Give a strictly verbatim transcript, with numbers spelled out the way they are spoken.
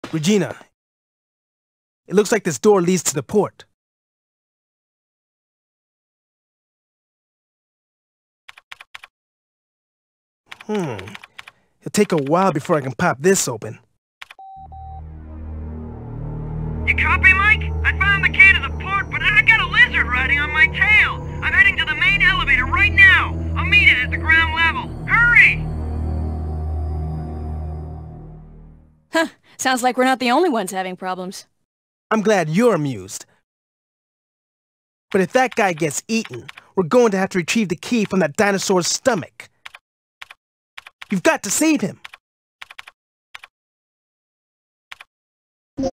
Regina, it looks like this door leads to the port. Hmm. It'll take a while before I can pop this open. You copy, Mike? I found the key to the port, but I got a lizard riding on my tail. I'm heading to the main elevator right now. I'll meet it at the ground level. Hurry! Huh. Sounds like we're not the only ones having problems. I'm glad you're amused. But if that guy gets eaten, we're going to have to retrieve the key from that dinosaur's stomach. You've got to save him.